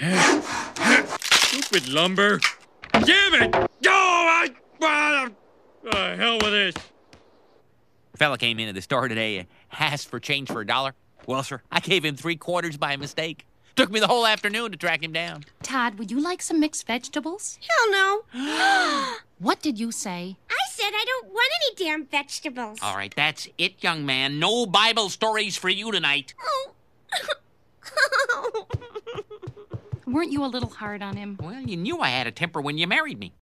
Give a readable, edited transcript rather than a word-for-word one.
Stupid lumber. Damn it! Oh, hell with this. A fella came into the store today and asked for change for $1. Well, sir, I gave him 3/4 by mistake. Took me the whole afternoon to track him down. Todd, would you like some mixed vegetables? Hell no. What did you say? I said I don't want any damn vegetables. All right, that's it, young man. No Bible stories for you tonight. Oh. Weren't you a little hard on him? Well, you knew I had a temper when you married me.